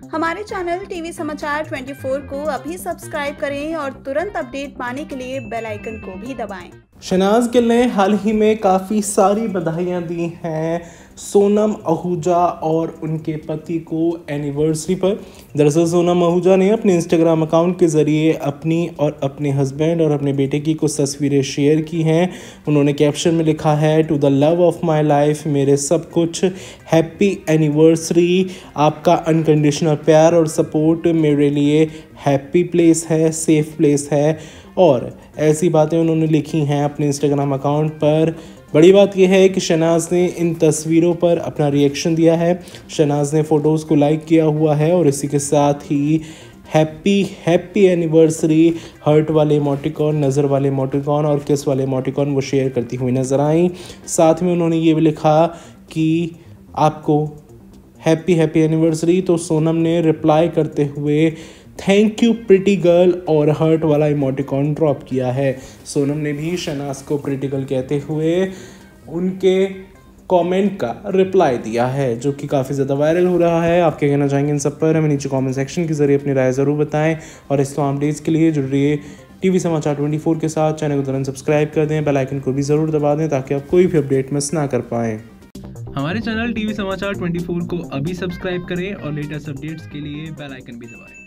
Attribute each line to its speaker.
Speaker 1: हमारे channel TV समाचार 24 को अभी सब्सक्राइब करें और तुरंत अपडेट पाने के लिए बेल आइकन को भी दबाएं।
Speaker 2: शहनाज गिल ने हाल ही में काफ़ी सारी बधाइयां दी हैं सोनम आहूजा और उनके पति को एनिवर्सरी पर। दरअसल सोनम आहूजा ने अपने इंस्टाग्राम अकाउंट के ज़रिए अपनी और अपने हस्बैंड और अपने बेटे की कुछ तस्वीरें शेयर की हैं। उन्होंने कैप्शन में लिखा है, to the love of my life, मेरे सब कुछ, हैप्पी एनिवर्सरी। आपका अनकंडीशनल प्यार और सपोर्ट मेरे लिए हैप्पी प्लेस है, सेफ प्लेस है। और ऐसी बातें उन्होंने लिखी हैं अपने इंस्टाग्राम अकाउंट पर। बड़ी बात यह है कि शहनाज ने इन तस्वीरों पर अपना रिएक्शन दिया है। शहनाज ने फ़ोटोज़ को लाइक किया हुआ है और इसी के साथ ही हैप्पी एनिवर्सरी हर्ट वाले इमोटिकॉन, नज़र वाले इमोटिकॉन और किस वाले इमोटिकॉन वो शेयर करती हुई नज़र आई। साथ में उन्होंने ये भी लिखा कि आपको हैप्पी एनिवर्सरी। तो सोनम ने रिप्लाई करते हुए थैंक यू प्रिटी गर्ल और हर्ट वाला इमोटिकॉन ड्रॉप किया है। सोनम ने भी शहनाज को प्रिटी गर्ल कहते हुए उनके कमेंट का रिप्लाई दिया है, जो कि काफ़ी ज़्यादा वायरल हो रहा है। आप क्या कहना चाहेंगे इन सब पर? हमें नीचे कमेंट सेक्शन के जरिए अपनी राय ज़रूर बताएं और इस तमाम अपडेट्स के लिए जुड़ रहिए टीवी समाचार 24 के साथ। चैनल को तुरंत सब्सक्राइब कर दें, बेल आइकन को भी ज़रूर दबा दें ताकि आप कोई भी अपडेट मिस ना कर पाएँ।
Speaker 3: हमारे चैनल टीवी समाचार 24 को अभी सब्सक्राइब करें और लेटेस्ट अपडेट्स के लिए बेल आइकन भी दबाएं।